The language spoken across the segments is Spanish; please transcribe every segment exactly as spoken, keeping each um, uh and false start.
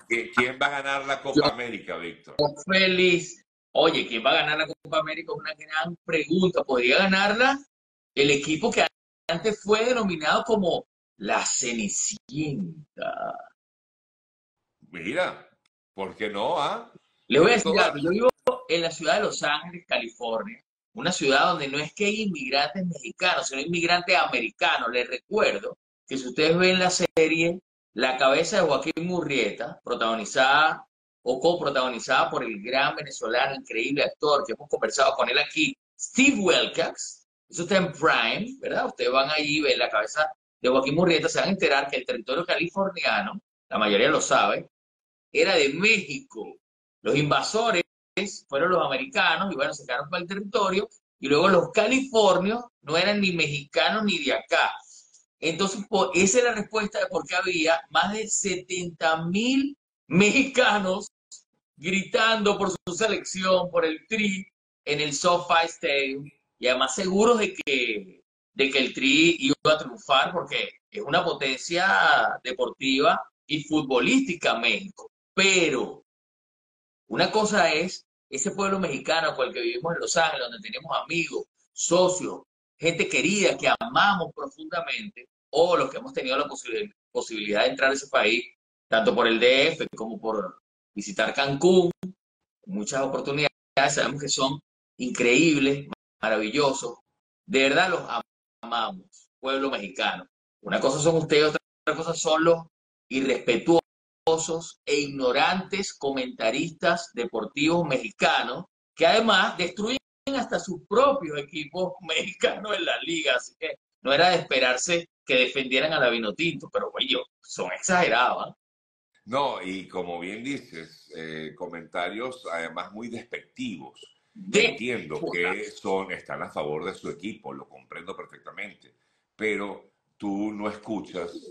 ¿Quién va a ganar la Yo Copa América, Víctor? feliz. Oye, ¿quién va a ganar la Copa América? Es una gran pregunta. ¿Podría ganarla el equipo que antes fue denominado como la Cenicienta? Mira, ¿por qué no? ¿Ah? Les voy a Tiene decir algo. toda... Yo vivo en la ciudad de Los Ángeles, California, una ciudad donde no es que hay inmigrantes mexicanos, sino inmigrantes americanos. Les recuerdo que si ustedes ven la serie La cabeza de Joaquín Murrieta, protagonizada o coprotagonizada por el gran venezolano, increíble actor que hemos conversado con él aquí, Steve Wilcox, eso está en Prime, ¿verdad? Ustedes van allí y ven La cabeza de Joaquín Murrieta, se van a enterar que el territorio californiano, la mayoría lo sabe, era de México. Los invasores fueron los americanos y bueno, se quedaron para el territorio y luego los californios no eran ni mexicanos ni de acá. Entonces, por, esa es la respuesta de por qué había más de setenta mil mexicanos gritando por su selección, por el Tri en el SoFi Stadium y además seguros de que, de que el Tri iba a triunfar porque es una potencia deportiva y futbolística México. Pero una cosa es ese pueblo mexicano con el que vivimos en Los Ángeles, donde tenemos amigos, socios, gente querida que amamos profundamente, o los que hemos tenido la posibil posibilidad de entrar a ese país, tanto por el D F como por visitar Cancún, muchas oportunidades, sabemos que son increíbles, maravillosos, de verdad los amamos, pueblo mexicano. Una cosa son ustedes, otra cosa son los irrespetuosos e ignorantes comentaristas deportivos mexicanos que además destruyen hasta sus propios equipos mexicanos en la liga, así que no era de esperarse que defendieran a la Vinotinto, pero bueno, son exagerados. ¿Eh? No, y como bien dices, eh, comentarios además muy despectivos. De Entiendo que son, están a favor de su equipo, lo comprendo perfectamente, pero tú no escuchas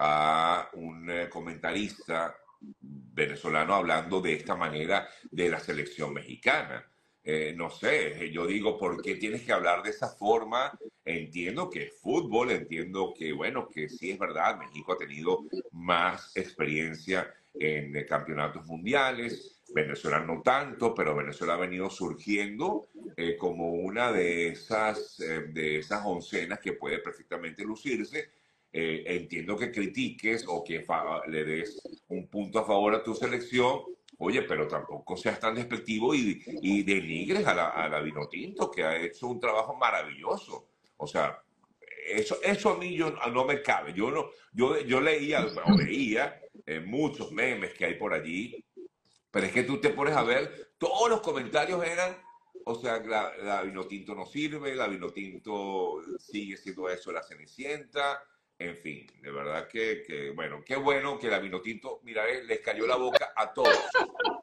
a un eh, comentarista venezolano hablando de esta manera de la selección mexicana. Eh, no sé, yo digo, ¿por qué tienes que hablar de esa forma? Entiendo que es fútbol, entiendo que, bueno, que sí es verdad, México ha tenido más experiencia en eh, campeonatos mundiales, Venezuela no tanto, pero Venezuela ha venido surgiendo eh, como una de esas, eh, de esas oncenas que puede perfectamente lucirse. Eh, entiendo que critiques o que le des un punto a favor a tu selección, oye, pero tampoco seas tan despectivo y, y denigres a la, a la Vinotinto, que ha hecho un trabajo maravilloso. O sea, eso, eso a mí yo, no me cabe. Yo, no, yo, yo leía o veía eh, muchos memes que hay por allí, pero es que tú te pones a ver, todos los comentarios eran, o sea, la, la Vinotinto no sirve, la Vinotinto sigue siendo eso, la Cenicienta, en fin, de verdad que, que bueno, qué bueno que la Vinotinto, mira, eh, les cayó la boca a todos.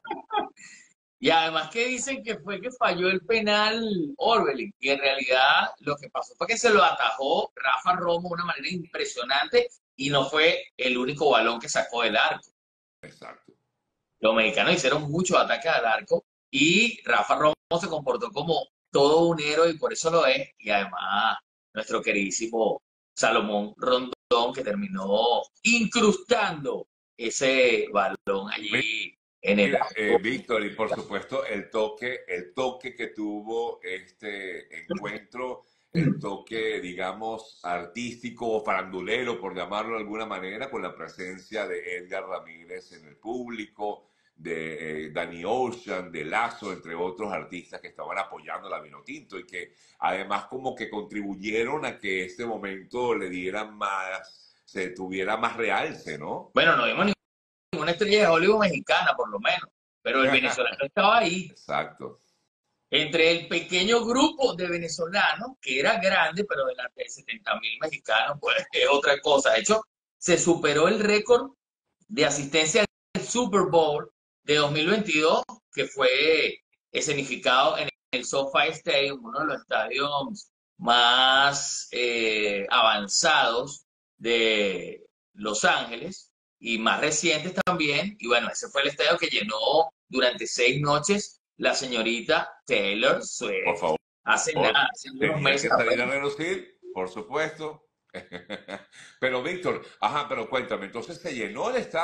Y además que dicen que fue que falló el penal Orbelín, y en realidad lo que pasó fue que se lo atajó Rafa Romo de una manera impresionante y no fue el único balón que sacó del arco. Exacto. Los mexicanos hicieron muchos ataques al arco y Rafa Romo se comportó como todo un héroe y por eso lo es. Y además nuestro queridísimo Salomón Rondón que terminó incrustando ese balón allí en el Mira, eh, arco. Víctor, y por supuesto el toque, el toque que tuvo este encuentro, el toque, digamos, artístico o farandulero, por llamarlo de alguna manera, con la presencia de Edgar Ramírez en el público, de eh, Danny Ocean, de Lazo, entre otros artistas que estaban apoyando a la Vinotinto y que además como que contribuyeron a que este momento le diera más, se tuviera más realce, ¿no? Bueno, no vimos ninguna estrella de Hollywood mexicana, por lo menos, pero el venezolano estaba ahí. Exacto. Entre el pequeño grupo de venezolanos, que era grande, pero delante de setenta mil mexicanos, pues es otra cosa. De hecho, se superó el récord de asistencia al Super Bowl de dos mil veintidós, que fue escenificado en el SoFi Stadium, uno de los estadios más eh, avanzados de Los Ángeles y más recientes también. Y bueno, ese fue el estadio que llenó durante seis noches la señorita Taylor Por Swift. favor, Hace nada, hace unos tenía meses que salir a apenas. relucir, por supuesto. Pero Víctor, ajá, pero cuéntame, entonces se llenó el estadio.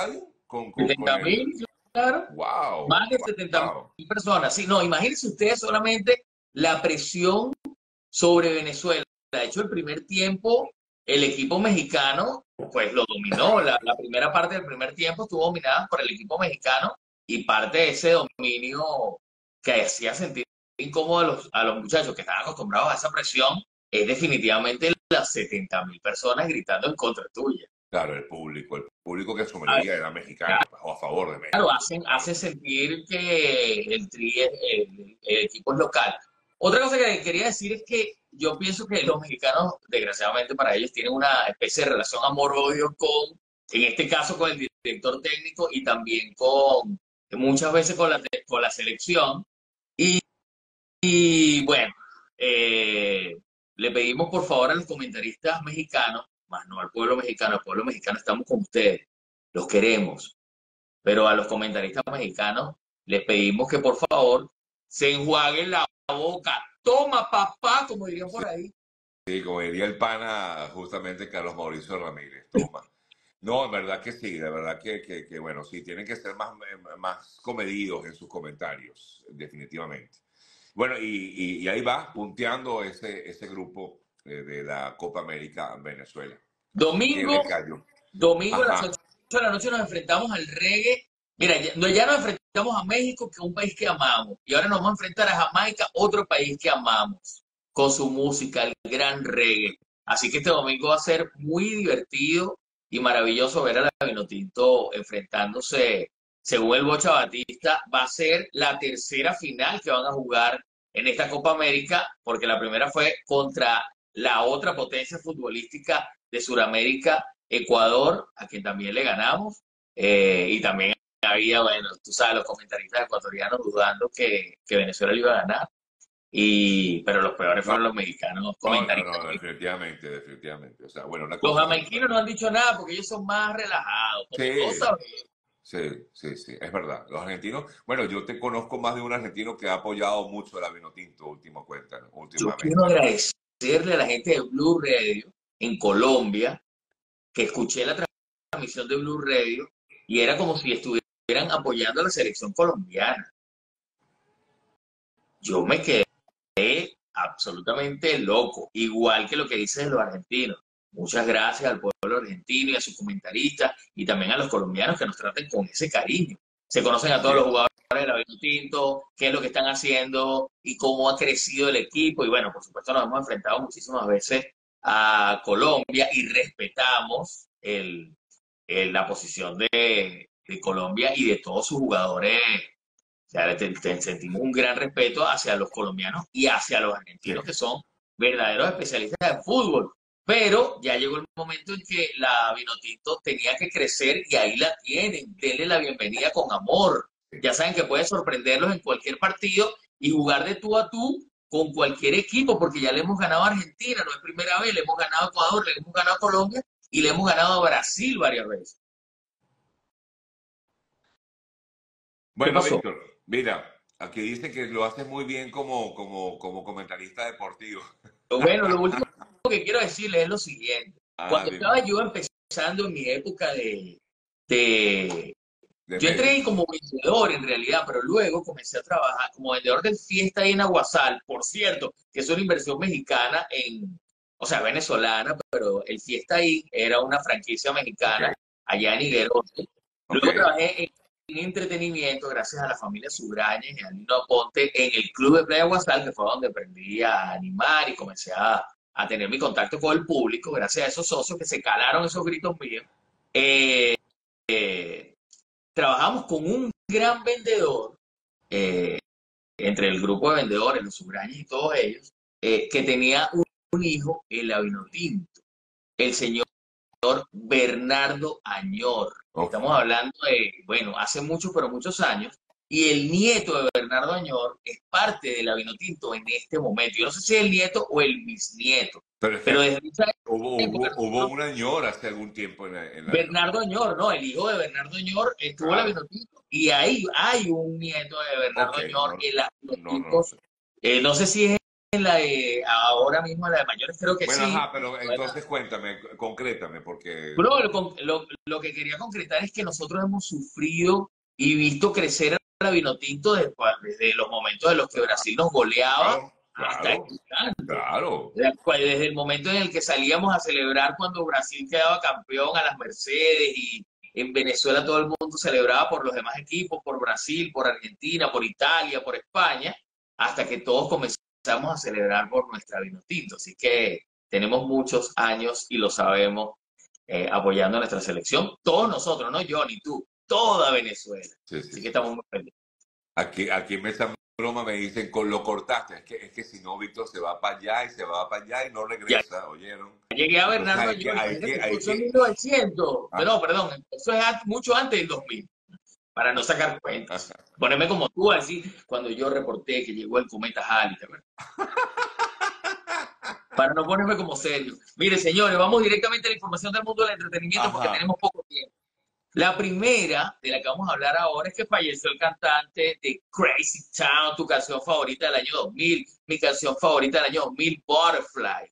con, con, con setenta el... mil, claro. ¡Wow! Más de setenta ¡Wow! mil personas. Sí, no, imagínense ustedes solamente la presión sobre Venezuela. De hecho, el primer tiempo, el equipo mexicano, pues lo dominó. La, la primera parte del primer tiempo estuvo dominada por el equipo mexicano y parte de ese dominio que hacía sentir incómodo a los, a los muchachos que estaban acostumbrados a esa presión es definitivamente las setenta mil personas gritando en contra tuya. Claro, el público, el público que en su mayoría era mexicano, pues, o a favor de Claro, México. hacen, Claro. hace sentir que el, tri es- el, el equipo es local. Otra cosa que quería decir es que yo pienso que los mexicanos, desgraciadamente para ellos, tienen una especie de relación amor-odio con, en este caso, con el director técnico y también con, muchas veces con la, con la selección. Y, y bueno, eh, le pedimos por favor a los comentaristas mexicanos, más no al pueblo mexicano, al pueblo mexicano estamos con ustedes, los queremos, pero a los comentaristas mexicanos les pedimos que por favor se enjuaguen la boca. Toma, papá, como dirían Sí, por ahí. sí, como diría el pana, justamente Carlos Mauricio Ramírez, toma. No, en verdad que sí, de verdad que, que, que, bueno, sí, tienen que ser más, eh, más comedidos en sus comentarios, definitivamente. Bueno, y, y, y ahí va, punteando ese, ese grupo eh, de la Copa América Venezuela. ¿Quién le Domingo, cayó? domingo a las Ajá. ocho de la noche nos enfrentamos al reggae. Mira, ya, no, ya nos enfrentamos a México, que es un país que amamos, y ahora nos vamos a enfrentar a Jamaica, otro país que amamos, con su música, el gran reggae. Así que este domingo va a ser muy divertido y maravilloso ver a la Vinotinto enfrentándose, según el Bocha Batista, va a ser la tercera final que van a jugar en esta Copa América, porque la primera fue contra la otra potencia futbolística de Sudamérica, Ecuador, a quien también le ganamos, eh, y también había, bueno, tú sabes, los comentaristas ecuatorianos dudando que, que Venezuela le iba a ganar, y, pero los peores No, fueron los mexicanos no, no, comentaristas. no, definitivamente, definitivamente. O sea, bueno, una Los cosa es el... jamaiquinos no han dicho nada porque ellos son más relajados, como todos Sí, sabemos. sí, sí, sí, es verdad. Los argentinos, bueno, yo te conozco más de un argentino que ha apoyado mucho la Vinotinto, último cuenta, ¿no? Yo quiero Últimamente. agradecerle a la gente de Blue Radio en Colombia, que escuché la transmisión de Blue Radio, y era como si estuvieran apoyando a la selección colombiana. Yo me quedé absolutamente loco, igual que lo que dice de los argentinos. Muchas gracias al pueblo argentino y a sus comentaristas y también a los colombianos que nos traten con ese cariño. Se conocen a Así todos los es. jugadores de la Vinotinto, qué es lo que están haciendo y cómo ha crecido el equipo. Y bueno, por supuesto nos hemos enfrentado muchísimas veces a Colombia y respetamos el, el- la posición de, de Colombia y de todos sus jugadores. O sea, te- te- sentimos un gran respeto hacia los colombianos y hacia los Sí. argentinos, que son verdaderos especialistas en fútbol. Pero ya llegó el momento en que la Vinotinto tenía que crecer y ahí la tienen. Denle la bienvenida con amor. Sí. Ya saben que puede sorprenderlos en cualquier partido y jugar de tú a tú con cualquier equipo, porque ya le hemos ganado a Argentina, no es primera vez, le hemos ganado a Ecuador, le hemos ganado a Colombia y le hemos ganado a Brasil varias veces. ¿Qué Bueno, pasó? Víctor, mira, aquí dicen que lo haces muy bien como, como, como comentarista deportivo. Bueno, lo último que quiero decirles es lo siguiente. Ah, Cuando dime, estaba yo empezando en mi época de, de... de Yo entré ahí medios. como vendedor en realidad, pero luego comencé a trabajar como vendedor de fiesta ahí en Aguasal, por cierto, que es una inversión mexicana en, o sea, venezolana, pero el Fiesta ahí era una franquicia Ok, mexicana allá en Higueros. ok. Luego trabajé en, en entretenimiento gracias a la familia Subraña y a Nino Ponte en el Club de Playa Guasal, que fue donde aprendí a animar y comencé a, a tener mi contacto con el público, gracias a esos socios que se calaron esos gritos míos. Eh, eh, Trabajamos con un gran vendedor, eh, entre el grupo de vendedores, los Subrañas y todos ellos, eh, que tenía un, un hijo en la Vinotinto, el señor Bernardo Añor. Ok. Estamos hablando de, bueno, hace muchos, pero muchos años. Y el nieto de Bernardo Añor es parte de la Vinotinto en este momento. Yo no sé si es el nieto o el bisnieto, Pero es pero que desde esa hubo, época hubo, hubo nosotros, una ñora hace algún tiempo en la, en la Bernardo Vinotinto. Añor, ¿no? El hijo de Bernardo Añor estuvo en la Claro. Vinotinto y ahí hay un nieto de Bernardo Ok, Añor no, en las no, no lo Vinotintos. sé. Eh, no sé si es en la de, ahora mismo en la de mayores creo que Bueno, sí. ajá, pero entonces cuéntame, concrétame, porque... Bro, lo, lo- lo que quería concretar es que nosotros hemos sufrido y visto crecer a la Vinotinto desde, desde los momentos en los que Brasil nos goleaba Claro, hasta claro, este instante. claro. Desde el momento en el que salíamos a celebrar cuando Brasil quedaba campeón a las Mercedes y en Venezuela todo el mundo celebraba por los demás equipos, por Brasil, por Argentina, por Italia, por España, hasta que todos comenzamos a celebrar por nuestra Vinotinto. Así que tenemos muchos años y lo sabemos eh, apoyando a nuestra selección. Todos nosotros, no yo ni tú, toda Venezuela. Sí, sí, Así que sí. estamos muy felices. Aquí, aquí en esa broma me dicen, con lo cortaste. Es que, es que si no, Víctor se va para allá y se va para allá y no Ya regresa, ¿oyeron? llegué a Entonces Bernardo hay que, yo, hay imagínate, que, hay eso en que... mil novecientos, ah, no, perdón, eso es a- mucho antes del dos mil, para no sacar cuentas. Ponerme como tú, así, cuando yo reporté que llegó el cometa Halley, ¿verdad? Para no ponerme como serio. Mire, señores, vamos directamente a la información del mundo del entretenimiento porque Ajá. tenemos poco tiempo. La primera de la que vamos a hablar ahora es que falleció el cantante de Crazy Town, tu canción favorita del año dos mil, mi canción favorita del año dos mil, Butterfly.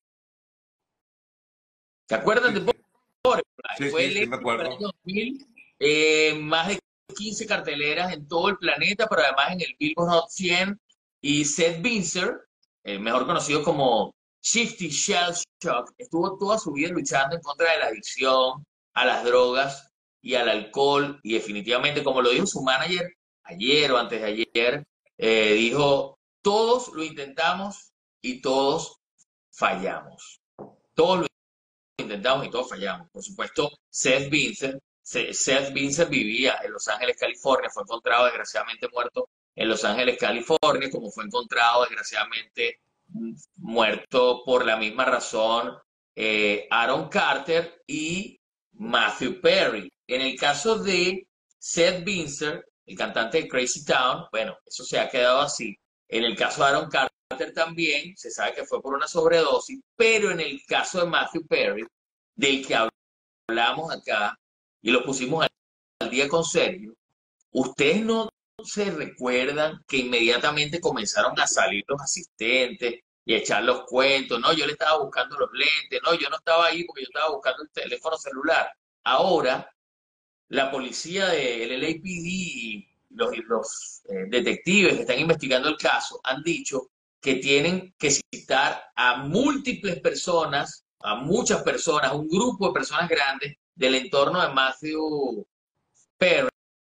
¿Se acuerdan Sí, de sí, Butterfly? sí, Fue sí, el sí me éxito del acuerdo. año dos mil, eh, más de quince carteleras en todo el planeta, pero además en el Billboard Hot cien. Y Seth Binzer, eh, mejor conocido como Shifty Shell Shock, estuvo toda su vida luchando en contra de la adicción a las drogas y al alcohol. Y definitivamente, como lo dijo su manager ayer o antes de ayer, eh, dijo, todos lo intentamos y todos fallamos. Todos lo intentamos y todos fallamos. Por supuesto, Seth Vincent, Seth Vincent vivía en Los Ángeles, California, fue encontrado desgraciadamente muerto en Los Ángeles, California, como fue encontrado desgraciadamente muerto por la misma razón eh, Aaron Carter y Matthew Perry. En el caso de Seth Vincent, el cantante de Crazy Town, bueno, eso se ha quedado así. En el caso de Aaron Carter también, se sabe que fue por una sobredosis, pero en el caso de Matthew Perry, del que hablamos acá y lo pusimos al, al día con Sergio, ustedes no se recuerdan que inmediatamente comenzaron a salir los asistentes y a echar los cuentos, no, yo le estaba buscando los lentes, no, yo no estaba ahí porque yo estaba buscando el teléfono celular. Ahora, la policía del L A P D y los, los eh, detectives que están investigando el caso han dicho que tienen que citar a múltiples personas, a muchas personas, un grupo de personas grandes del entorno de Matthew Perry,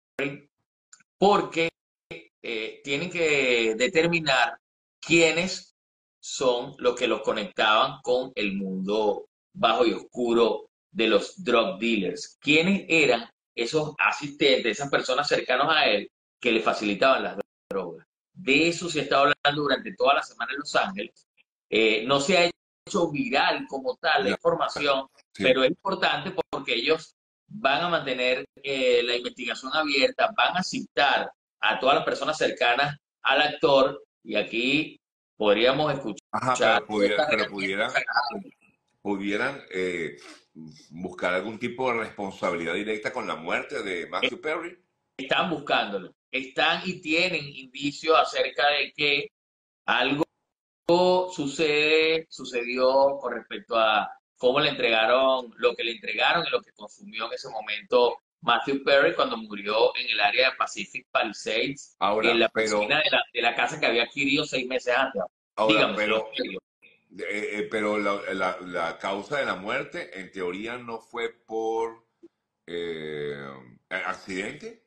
porque eh, tienen que determinar quiénes son los que los conectaban con el mundo bajo y oscuro de los drug dealers. ¿Quiénes eran esos asistentes, esas personas cercanas a él que le facilitaban las drogas? De eso se está hablando durante toda la semana en Los Ángeles. Eh, no se ha hecho viral como tal la Ya, información, sí. pero es importante porque ellos van a mantener eh, la investigación abierta, van a citar a todas las personas cercanas al actor y aquí podríamos Ajá, escuchar pero, pudiera, ciertas pero regalías pudieran, pudieran eh, buscar algún tipo de responsabilidad directa con la muerte de Matthew Perry. están buscándolo, están y tienen indicios acerca de que algo sucede, sucedió con respecto a cómo le entregaron, lo que le entregaron y lo que consumió en ese momento Matthew Perry cuando murió en el área de Pacific Palisades, en Ahora, la piscina pero, de la, de la casa que había adquirido seis meses antes. ahora, Dígame, señor pero, Sergio. eh, eh, pero la, la- la causa de la muerte, en teoría, no fue por eh, accidente.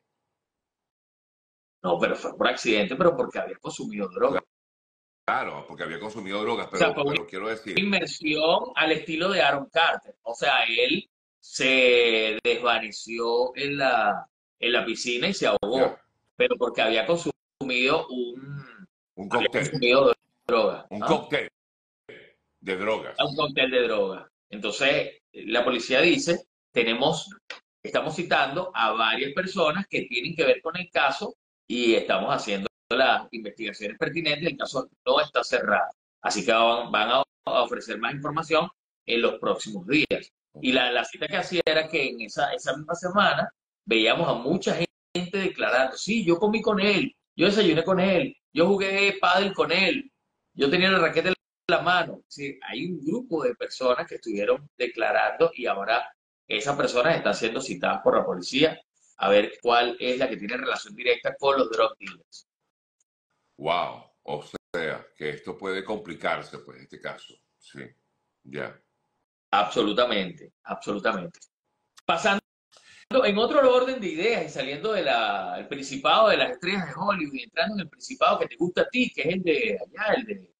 No, pero fue por accidente, pero porque había consumido droga. Claro, porque había consumido drogas, O sea, pero, fue una pero quiero decir, inmersión al estilo de Aaron Carter. O sea, él se desvaneció en la, en la piscina y se ya, ahogó, pero porque había consumido un, un había cóctel, consumido droga, un ¿ah? cóctel de Un drogas. cóctel de droga. Entonces, la policía dice, tenemos, estamos citando a varias personas que tienen que ver con el caso y estamos haciendo las investigaciones pertinentes. El caso no está cerrado. Así que van, van a a ofrecer más información en los próximos días. Y la, la cita que hacía era que en esa, esa misma semana veíamos a mucha gente declarando, sí, yo comí con él, yo desayuné con él, yo jugué pádel con él, yo tenía la raqueta la mano. Sí, hay un grupo de personas que estuvieron declarando y ahora esas personas están siendo citadas por la policía a ver cuál es la que tiene relación directa con los drug dealers. Wow. O sea, que esto puede complicarse, pues, en este caso. Sí, ya. Absolutamente, absolutamente. Pasando en otro orden de ideas y saliendo del Principado de las Estrellas de Hollywood y entrando en el Principado que te gusta a ti, que es el de allá, el de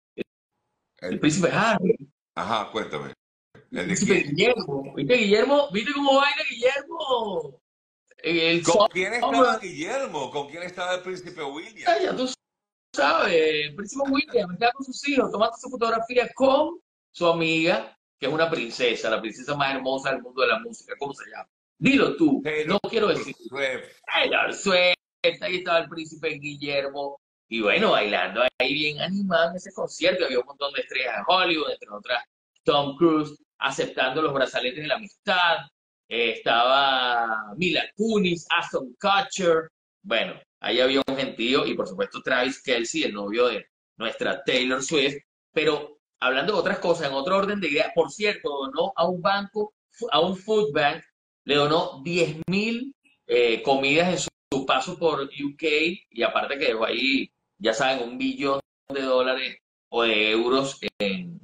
el El- Príncipe Harry, ajá, cuéntame. el ¿El de Príncipe quién? Guillermo. ¿Viste Guillermo? ¿Viste cómo baila Guillermo? El ¿Con quién estaba Summer. Guillermo? ¿Con quién estaba el príncipe William? Ya tú sabes, el Príncipe William está con sus hijos tomando su fotografía con su amiga, que es una princesa, la princesa más hermosa del mundo de la música. ¿Cómo se llama? Dilo tú, Taylor no quiero decir. Swift. Taylor Swift, ahí estaba el príncipe Guillermo, y bueno, bailando ahí bien animado en ese concierto, había un montón de estrellas de Hollywood, entre otras Tom Cruise aceptando los brazaletes de la amistad, eh, estaba Mila Kunis, Aston Kutcher, bueno, ahí había un gentío, y por supuesto Travis Kelce, el novio de nuestra Taylor Swift, pero hablando de otras cosas, en otro orden de ideas, por cierto, donó a un banco, a un food bank, le donó diez mil eh, comidas en su, su paso por U K, y aparte que dejó ahí, ya saben, un billón de dólares o de euros en,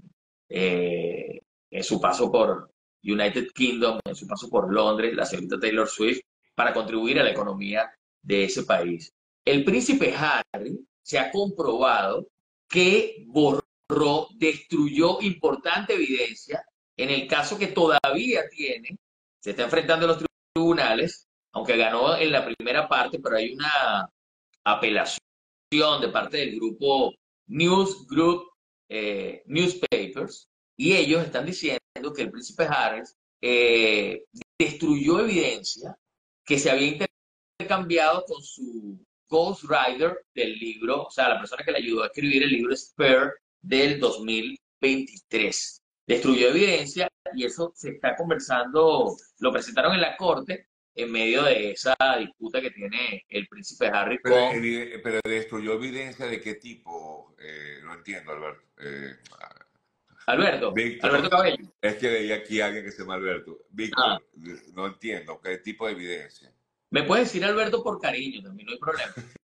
eh, en su paso por United Kingdom, en su paso por Londres, la señorita Taylor Swift, para contribuir a la economía de ese país. El príncipe Harry se ha comprobado que borró, destruyó importante evidencia en el caso que todavía tiene, se está enfrentando a los tribunales, aunque ganó en la primera parte, pero hay una apelación de parte del grupo News Group eh, Newspapers, y ellos están diciendo que el príncipe Harris eh, destruyó evidencia que se había intercambiado con su ghostwriter del libro, o sea, la persona que le ayudó a escribir el libro Spare del dos mil veintitrés. Destruyó evidencia y eso se está conversando, lo presentaron en la corte en medio de esa disputa que tiene el príncipe Harry Pero, con evi- pero destruyó evidencia de qué tipo. Eh, no entiendo, Alberto. Eh, Alberto, Alberto Víctor, Cabello. es que leí aquí a alguien que se llama Alberto. Ah, Víctor, no entiendo qué tipo de evidencia. me puedes decir Alberto por cariño también, no hay problema.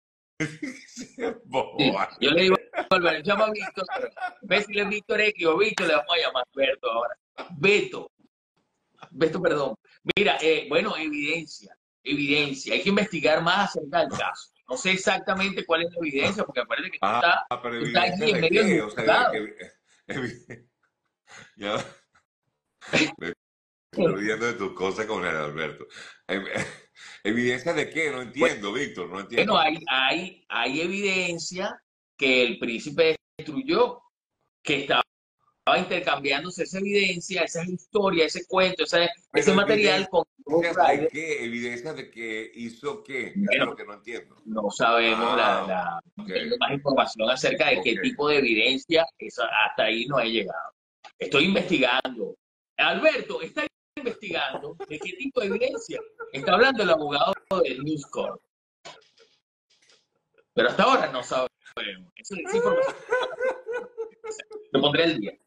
Bobo, Sí, vale. yo le digo a Alberto, se llama Víctor, pero en vez de decirle Víctor X o Víctor, le vamos a llamar Alberto ahora. Beto, Beto, perdón. Mira, eh, bueno, evidencia, evidencia. Hay que investigar más acerca del caso. No sé exactamente cuál es la evidencia, porque acuérdate que tú Ah, estás, pero tú estás evidencia aquí en de medio del qué? O sea, de juzgado. que, evi- ya me estoy olvidando de tus cosas con el Alberto. Em- ¿Evidencia de qué? No entiendo, Víctor, no Bueno, entiendo. hay, hay, hay evidencia que el príncipe destruyó, que estaba intercambiándose esa evidencia, esa historia, ese cuento, ese, Pero ese material con Ghost evidencias de Rider. qué? ¿Evidencias de que hizo qué? Eso es lo Bueno, que no entiendo. no sabemos, la, Ah, la, no ok, tengo más información acerca de ok. qué tipo de evidencia, esa, hasta ahí no he llegado. Estoy investigando. Alberto está investigando de qué tipo de evidencia. Está hablando el abogado de News Corp, pero hasta ahora no sabemos. Esa, esa información lo pondré al día.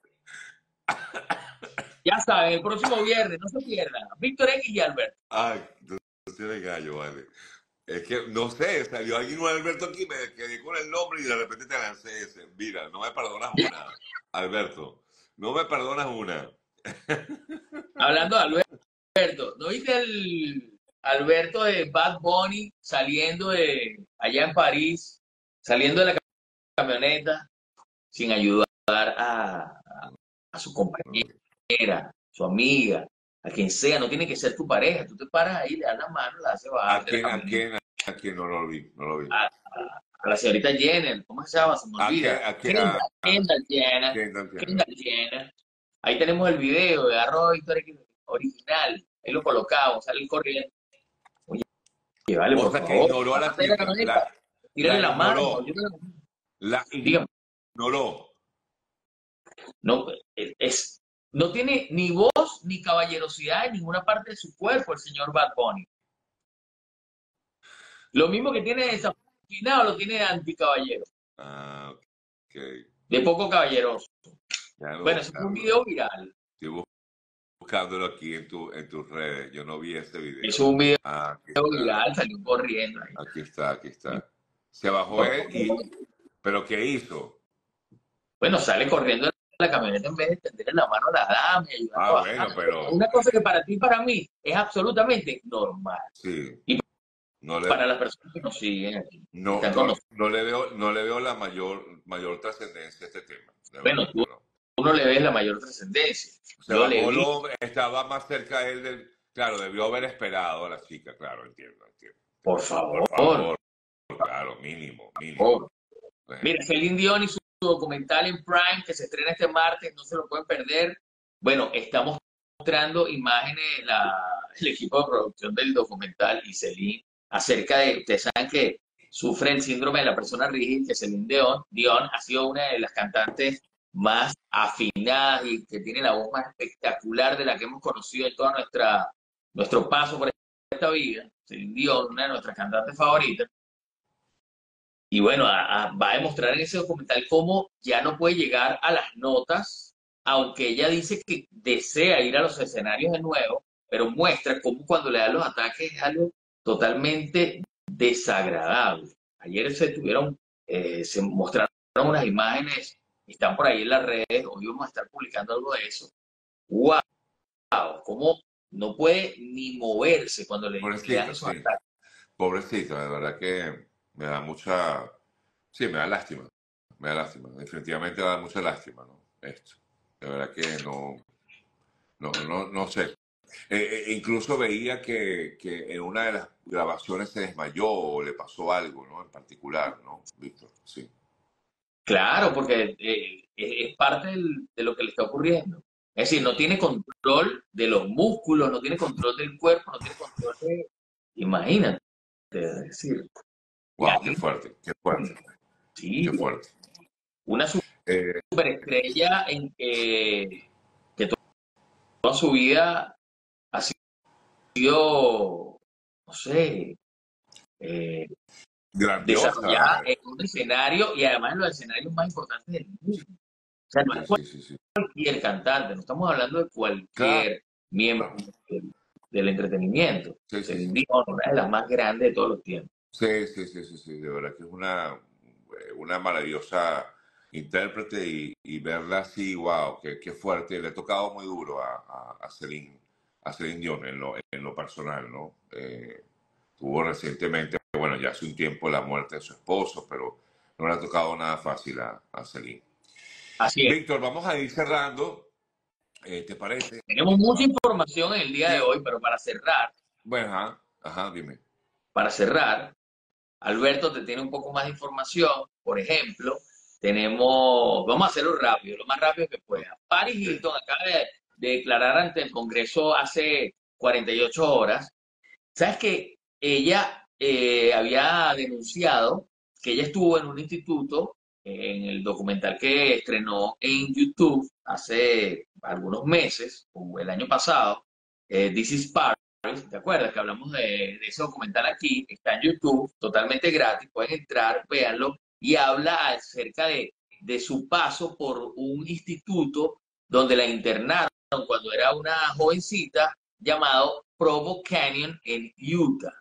Ya saben, el próximo viernes, no se pierdan. Víctor X y Alberto. Ay, tú tienes gallo, vale. Es que, no sé, salió alguien un Alberto aquí, me quedé con el nombre y de repente te lancé ese. Mira, no me perdonas una, Alberto. No me perdonas una. Hablando de Alberto, ¿no viste el Alberto de Bad Bunny saliendo de allá en París, saliendo de la camioneta sin ayudar a, a su No, compañera, su amiga, a quien sea? No tiene que ser tu pareja. Tú te paras ahí, le das la mano, la haces ¿A bajar de la quién, a camioneta. quién, a quién no lo vi? No lo vi. A, a- a la señorita Jenner, ¿cómo se llama? Se me ¿A quién, olvida. a quién, a, Kendall, a Kendall Jenner, quién no entiendo? Kendall Jenner. Ahí tenemos el video de Arroba Victoria original. Ahí lo colocamos, sale corriendo. Oye, vale, O por sea, que favor, ignoró a la bájate de la chica, camioneta, la, tírale la la mano. ignoró, ayúdale. la Dígame, ignoró. no, es, no tiene ni voz ni caballerosidad en ninguna parte de su cuerpo el señor Bad Bunny. Lo mismo que tiene desafinado lo tiene de anticaballero. Ah, ok. de poco caballeroso. Ya lo Bueno, ese fue un video viral. Estoy buscándolo aquí en, tu, en tus redes. Yo no vi ese video. Hizo un video Ah, aquí está. viral, salió corriendo ahí. Aquí está, aquí está. Se bajó él y... ¿Pero qué hizo? Bueno, sale corriendo en la camioneta en vez de tenderle la mano a la dama y ayudarla Ah, a bueno, bajar. pero... Una cosa que para ti y para mí es absolutamente normal. Sí. Y No le, para las personas que nos siguen aquí, no, están con no, nosotros. no le veo, no le veo la mayor, mayor trascendencia a este tema. De Bueno, verdad que tú, no. tú no le ves la mayor trascendencia. Se Yo le bajó el vi, hombre, estaba más cerca de él del... Claro, debió haber esperado a la chica, claro, entiendo, entiendo. por Por favor, favor, claro, mínimo, mínimo. por Bueno, Mira, Celine Dion y su documental en Prime, que se estrena este martes, no se lo pueden perder. Bueno, estamos mostrando imágenes, la, el equipo de producción del documental y Celine, acerca de, ustedes saben que sufre el síndrome de la persona rígida, que Celine Dion, Dion ha sido una de las cantantes más afinadas y que tiene la voz más espectacular de la que hemos conocido en toda nuestra nuestro paso por esta vida. Celine Dion, una de nuestras cantantes favoritas. Y bueno, a- a- va a demostrar en ese documental cómo ya no puede llegar a las notas, aunque ella dice que desea ir a los escenarios de nuevo, pero muestra cómo cuando le dan los ataques es algo totalmente desagradable. Ayer se tuvieron, eh, se mostraron unas imágenes, están por ahí en las redes, hoy vamos a estar publicando algo de eso. ¡Wow! Cómo no puede ni moverse cuando le, le dan pobrecita, esos sí. ataques. Pobrecita, de verdad que me da mucha... Sí, me da lástima. Me da lástima. Definitivamente me da mucha lástima, ¿no? Esto. De verdad que no... No, no, no sé. Eh, eh, incluso veía que, que en una de las grabaciones se desmayó o le pasó algo, ¿no? En particular, ¿no, Víctor? Sí. Claro, porque eh, es, es parte del- de lo que le está ocurriendo. Es decir, no tiene control de los músculos, no tiene control del cuerpo, no tiene control de... Imagínate, es decir, y Wow, qué alguien, fuerte, qué fuerte, sí, qué fuerte. una Eh, superestrella en que, que toda su vida ha sido, no sé, eh, desarrollada grandiosa. en un escenario y además en los escenarios más importantes del mundo. O sea, no Sí, es sí, sí, sí. cualquier cantante, no estamos hablando de Claro. cualquier miembro del, del entretenimiento. Sí, sí, Celine sí. Dion, una de las más grandes de todos los tiempos. Sí, sí, sí, sí, sí. De verdad que es una, eh, una maravillosa intérprete y, y verla así, wow, qué, qué fuerte. Le ha tocado muy duro a, a, a Celine, a Celine Dion en lo, en lo personal, ¿no? Eh, tuvo recientemente, bueno, ya hace un tiempo la muerte de su esposo, pero no le ha tocado nada fácil a, a Celine. Así es. Víctor, vamos a ir cerrando, eh, ¿te parece? Tenemos mucha Va- información en el día de Sí, hoy, pero para cerrar, bueno, ajá, ajá, dime. para cerrar, Alberto te tiene un poco más de información. Por ejemplo, tenemos, vamos a hacerlo rápido, lo más rápido que pueda. Paris Ok. Hilton acaba de, de declarar ante el Congreso hace cuarenta y ocho horas. ¿Sabes que ella eh, había denunciado que ella estuvo en un instituto, eh, en el documental que estrenó en YouTube hace algunos meses, o el año pasado, eh, This is Paris, ¿te acuerdas que hablamos de, de ese documental aquí? Está en YouTube, totalmente gratis, pueden entrar, véanlo, y habla acerca de, de su paso por un instituto donde la internaron cuando era una jovencita llamado Provo Canyon en Utah.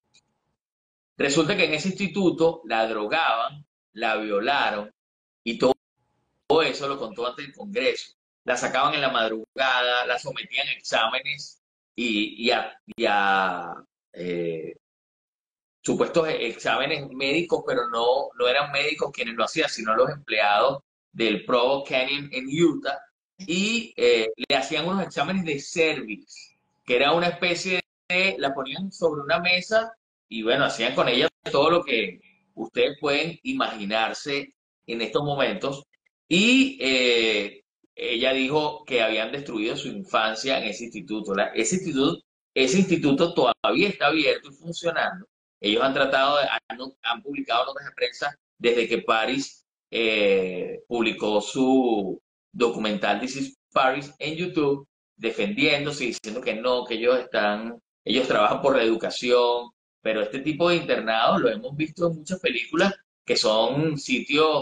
Resulta que en ese instituto la drogaban, la violaron y todo eso lo contó ante el Congreso. La sacaban en la madrugada, la sometían a exámenes y, y a, y a eh, supuestos exámenes médicos, pero no, no eran médicos quienes lo hacían, sino los empleados del Provo Canyon en Utah, y eh, le hacían unos exámenes de cervix, que era una especie de, la ponían sobre una mesa y bueno, hacían con ella todo lo que ustedes pueden imaginarse en estos momentos. Y eh, ella dijo que habían destruido su infancia en ese instituto. La- ese instituto. Ese instituto todavía está abierto y funcionando. Ellos han tratado, de, han, han publicado notas de prensa desde que Paris eh, publicó su documental This is Paris en YouTube, defendiéndose y diciendo que no, que ellos están, ellos trabajan por la educación, pero este tipo de internados lo hemos visto en muchas películas que son sitios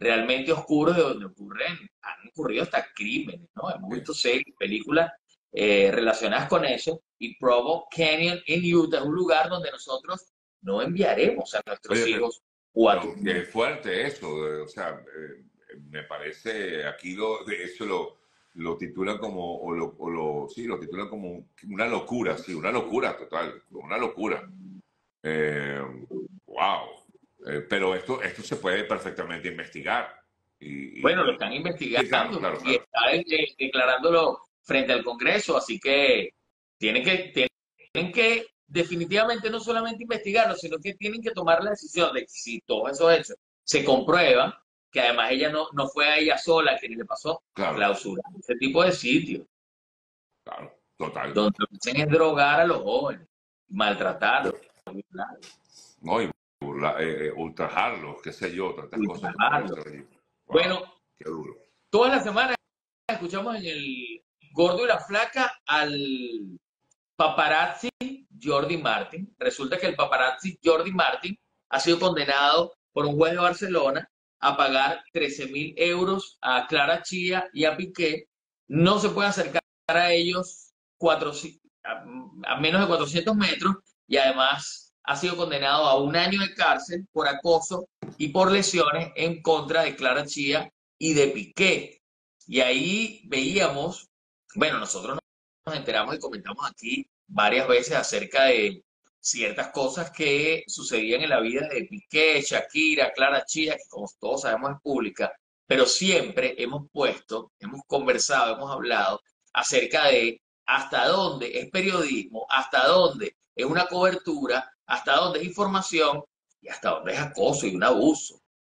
realmente oscuros de donde ocurren, han ocurrido hasta crímenes, ¿no? Hemos Sí. visto series, películas eh, relacionadas con eso, y Provo Canyon en Utah es un lugar donde nosotros no enviaremos a nuestros Oye, pero, hijos o a tus pero qué niños. fuerte eso, eh, o sea, eh, me parece, aquí lo, de hecho lo, lo titulan como, o lo, o lo- sí, lo titulan como una locura, sí, una locura total, una locura. Eh, wow. Eh, pero esto, esto se puede perfectamente investigar. Bueno, Y, lo y- están sí, claro, investigando claro, y claro. está de- declarándolo frente al Congreso, así que tienen que, tienen que definitivamente no solamente investigarlo, sino que tienen que tomar la decisión de que si todo eso hecho se comprueba, que además ella no, no fue a ella sola quien le pasó, Claro, clausura ese tipo de sitios claro, total. donde lo que hacen es drogar a los jóvenes, maltratarlos, violarlos, No, y burla- eh, eh, ultrajarlos, qué sé yo, tantas cosas que pueden ultrajarlos. hacer allí. Wow, Bueno, qué duro. todas las semanas escuchamos en el Gordo y la Flaca al paparazzi Jordi Martin. Resulta que el paparazzi Jordi Martin ha sido condenado por un juez de Barcelona a pagar trece mil euros a Clara Chía y a Piqué. No se puede acercar a ellos cuatro, a, a menos de cuatrocientos metros, y además ha sido condenado a un año de cárcel por acoso y por lesiones en contra de Clara Chía y de Piqué. Y ahí veíamos, bueno, nosotros nos enteramos y comentamos aquí varias veces acerca de ciertas cosas que sucedían en la vida de Piqué, Shakira, Clara Chía, que como todos sabemos es pública, pero siempre hemos puesto, hemos conversado, hemos hablado acerca de hasta dónde es periodismo, hasta dónde es una cobertura, hasta dónde es información y hasta dónde es acoso y un abuso. O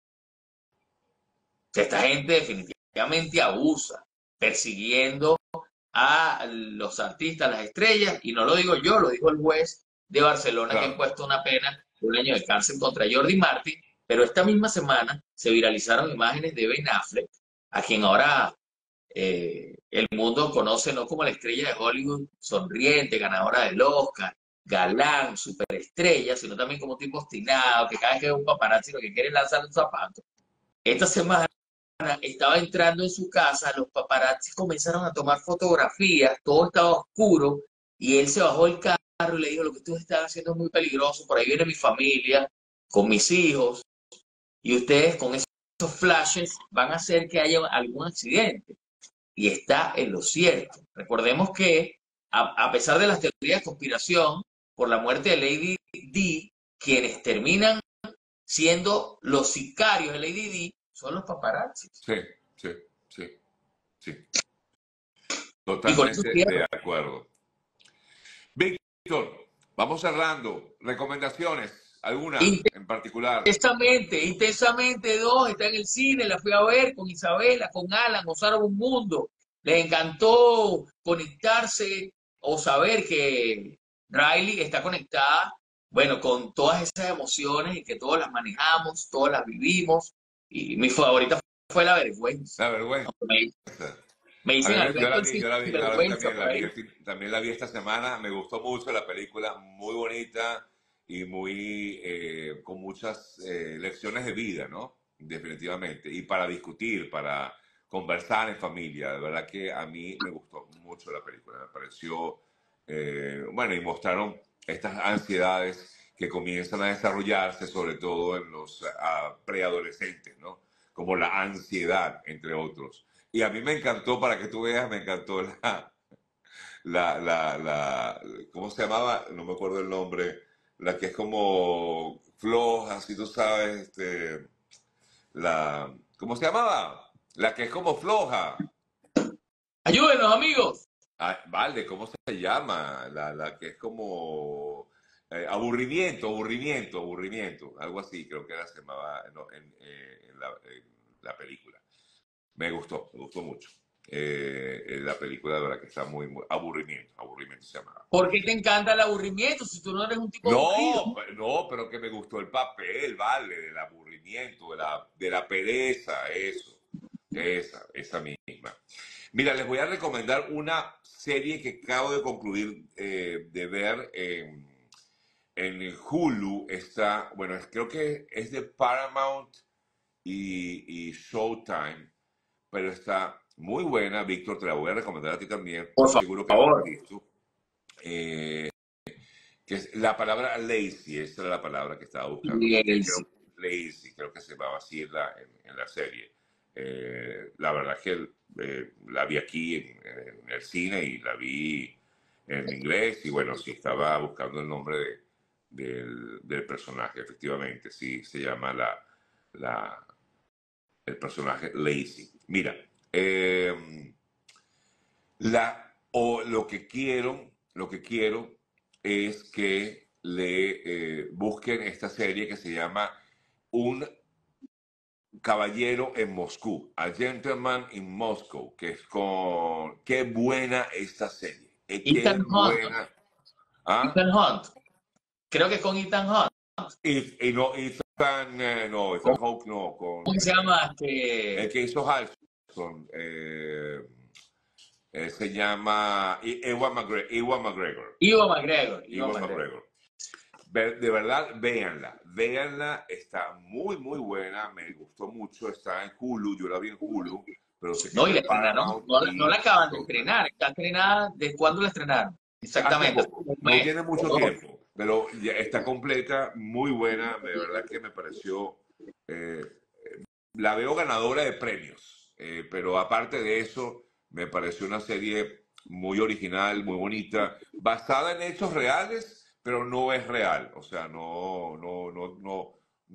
sea, esta gente definitivamente abusa, persiguiendo a los artistas, las estrellas, y no lo digo yo, lo dijo el juez de Barcelona que ha Claro, impuesto una pena de un año de cárcel contra Jordi Martin, pero esta misma semana se viralizaron imágenes de Ben Affleck, a quien ahora eh, el mundo conoce no como la estrella de Hollywood, sonriente, ganadora del Oscar, galán, superestrella, sino también como un tipo obstinado, que cada vez que ve un paparazzi lo que quiere es lanzarle un zapato. Esta semana estaba entrando en su casa, los paparazzis comenzaron a tomar fotografías, todo estaba oscuro y él se bajó del carro y le dijo, lo que ustedes están haciendo es muy peligroso, por ahí viene mi familia, con mis hijos, y ustedes con esos flashes van a hacer que haya algún accidente. Y está en lo cierto. Recordemos que a, a pesar de las teorías de conspiración por la muerte de Lady D, quienes terminan siendo los sicarios de Lady D son los paparazzis. sí, sí, sí, sí. Y con eso Totalmente de cierro. acuerdo. Víctor, vamos cerrando. Recomendaciones, alguna en particular. Intensamente, intensamente dos, está en el cine, la fui a ver con Isabela, con Alan, gozaron un mundo. Les encantó conectarse o saber que Riley está conectada, bueno, con todas esas emociones y que todas las manejamos, todas las vivimos. Y mi favorita fue La Vergüenza. La vergüenza. Me, me A dicen mí me- yo Alberto la el vi, yo la vi, yo la vi sinvergüenza también, por la vi, ahí. este- también la vi esta semana. Me gustó mucho la película, muy bonita y muy eh, con muchas eh, lecciones de vida, ¿no? Definitivamente. Y para discutir, para conversar en familia. De verdad que a mí me gustó mucho la película. Me pareció, eh, bueno, y mostraron estas ansiedades que comienzan a desarrollarse, sobre todo en los ah, preadolescentes, ¿no? Como la ansiedad, entre otros. Y a mí me encantó, para que tú veas, me encantó la, la, la, la, ¿cómo se llamaba? No me acuerdo el nombre, la que es como floja, si tú sabes, este, la, ¿cómo se llamaba? La que es como floja. Ayúdenos, amigos. Ah, vale, ¿cómo se llama? La, la que es como eh, aburrimiento, aburrimiento, aburrimiento, algo así, creo que era, se llamaba no, en, eh, en la, en la película. Me gustó, me gustó mucho. Eh, eh, la película de verdad que está muy, muy aburrimiento, aburrimiento se llama. ¿Por qué te encanta el aburrimiento si tú no eres un tipo aburrido? No, pe- no, pero que me gustó el papel, vale, del aburrimiento, de la, de la pereza, eso, esa, esa misma. Mira, les voy a recomendar una serie que acabo de concluir eh, de ver en, en Hulu. Está, bueno, es- creo que es de Paramount y, y Showtime, pero está muy buena, Víctor, te la voy a recomendar a ti también, Por seguro que la has favor. visto. Eh, que es la palabra lazy, esa era la palabra que estaba buscando, porque Lazy. creo lazy, creo que se llamaba así en la, en, en la serie. Eh, la verdad es que eh, la vi aquí en, en, el cine y la vi en inglés y bueno, sí estaba buscando el nombre de, del, del, personaje, efectivamente, sí se llama la, la el personaje lazy. Mira, eh, la, o lo que quiero, lo que quiero es que le eh, busquen esta serie que se llama Un caballero en Moscú, A Gentleman in Moscow, que es con... Qué buena esta serie, eh, qué Ethan Hunt. buena. ¿Ah? Ethan Hunt. Creo que es con Ethan Hunt. Y, y no, Ethan, eh, no, Ethan ¿Cómo Hawke no, con se eh, llama? el Este... que hizo Halston, eh, eh, se llama Ewan McGregor. Ewan McGregor. Ivo McGregor. Ivo Ewan McGregor. McGregor. De verdad, véanla, véanla, está muy, muy buena, me gustó mucho, está en Hulu, yo la vi en Hulu, pero se No, y quedó la en estrenaron, Paramount no, no la y acaban de Showtime. estrenar, está estrenada, ¿de cuándo la estrenaron? Hace Exactamente, hace poco, como un no mes. tiene mucho Oh, tiempo, pero ya está completa, muy buena, de verdad que me pareció, eh, la veo ganadora de premios, eh, pero aparte de eso, me pareció una serie muy original, muy bonita, basada en hechos reales, pero no es real, o sea, no, no, no, no,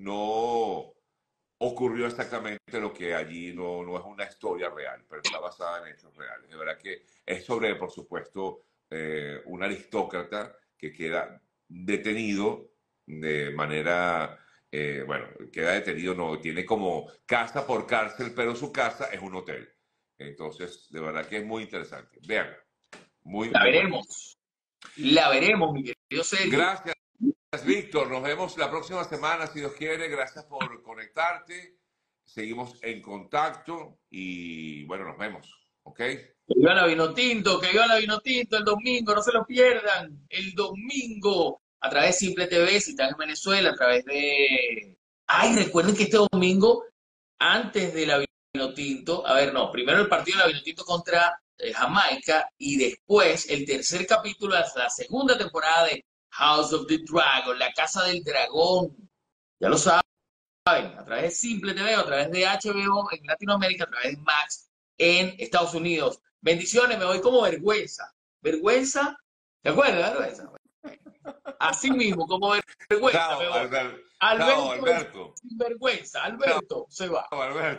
no ocurrió exactamente lo que allí no, no es una historia real, pero está basada en hechos reales. De verdad que es sobre, por supuesto, eh, un aristócrata que queda detenido de manera, eh, bueno, queda detenido, no, tiene como casa por cárcel, pero su casa es un hotel. Entonces, de verdad que es muy interesante. Vean, muy, la muy buena. veremos, la veremos, mi querido Sergio. Gracias, Víctor. Nos vemos la próxima semana, si Dios quiere. Gracias por conectarte. Seguimos en contacto y bueno, nos vemos. ¿Ok? Que viva la vino tinto, que viva la vino tinto el domingo, no se lo pierdan. El domingo, a través de Simple T V, si están en Venezuela, a través de... Ay, recuerden que este domingo, antes de la vino tinto, a ver, no, primero el partido de la vino tinto contra eh, Jamaica y después el tercer capítulo de la segunda temporada de House of the Dragon, la Casa del Dragón. Ya lo saben, a través de Simple T V, a través de H B O en Latinoamérica, a través de Max en Estados Unidos. Bendiciones, me voy como vergüenza. Vergüenza, ¿te acuerdas, vergüenza? Así mismo, como vergüenza me Chao, voy. Alberto. Chao, Alberto es Alberto. sinvergüenza. Chao, Alberto se va. Alberto.